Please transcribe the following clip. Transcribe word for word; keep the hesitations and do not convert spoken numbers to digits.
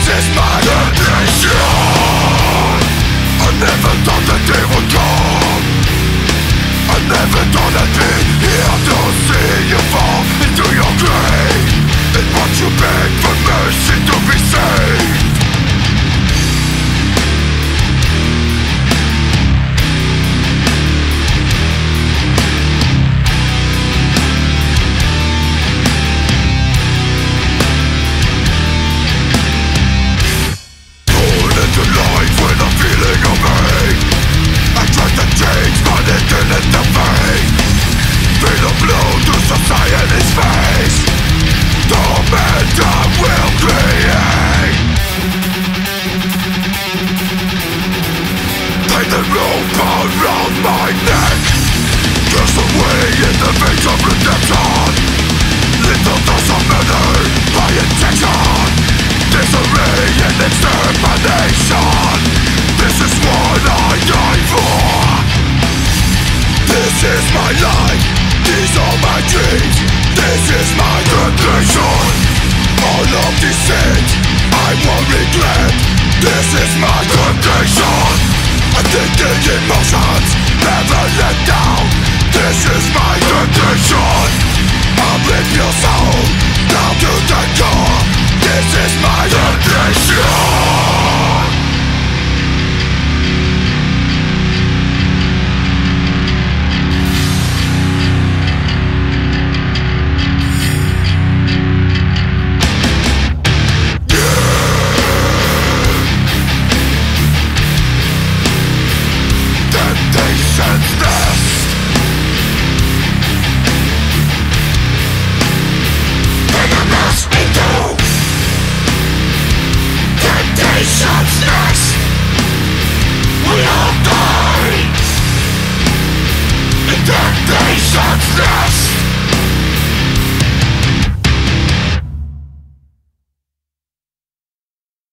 is my damnation. I never thought the day would come. I never thought I'd be here to see you fall into your grave. And watch you beg for mercy to be saved. Society's face, torment I will create. Tie the rope around my neck, cast away in the veins of redemption. Lethal dose of murder by injection, disarray and extermination. This is what I die for. This is my life. These are my dreams, this is my damnation. All of these sins I won't regret. This is my damnation. Addicted emotions, never let down. This is my damnation. I'll rip your soul down to the ground.